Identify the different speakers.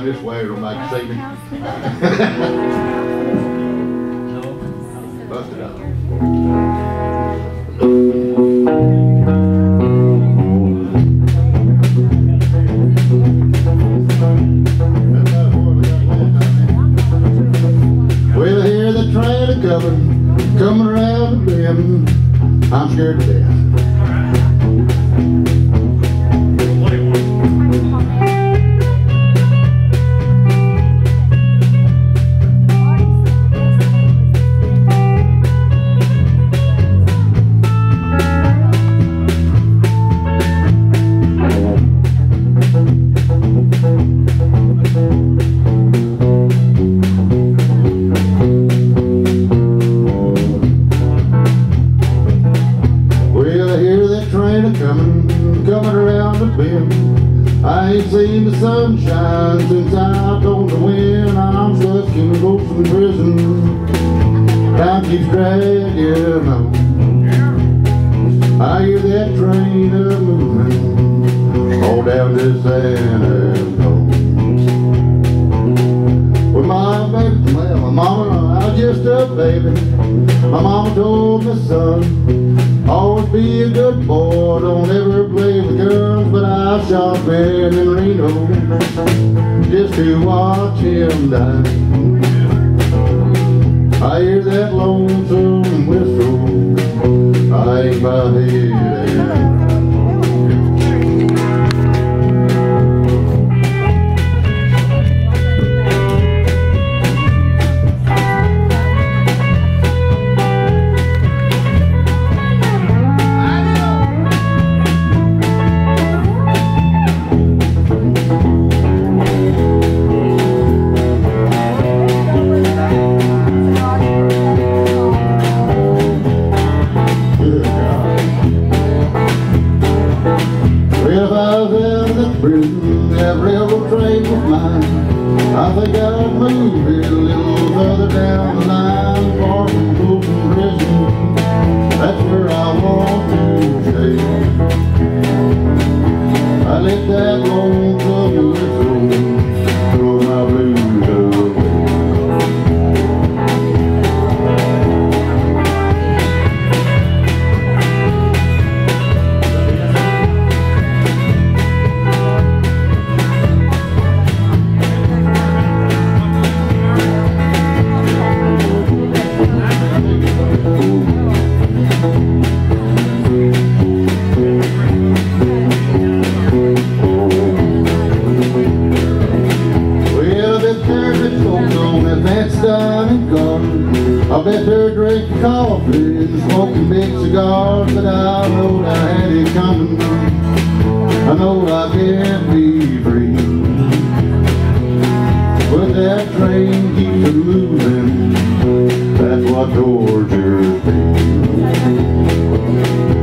Speaker 1: down this way, it'll make you see me. Bust it up. Well, I hear the train coming around the bend. I'm scared to death. Coming around the bend. I ain't seen the sunshine since out on the wind. I'm stuck in Folsom prison. Time keeps dragging on. I hear that train a-moving all down to San Antonio. Well, my mama, I was just a baby. My mama told me, son, always be a good boy, don't ever play with girls. But I shot Ben in Reno just to watch him die. I hear that lonesome whistle, I ain't my head. That railroad train was mine. I think I'd move it a little further down the line, far from Folsom prison. That's where I want to stay. I let that lonesome whistle throw my blues away. I bet her drink coffee and smoking big cigars, but I know I had it coming. I know I can't be free, but that train keeps it moving. That's what tortures me.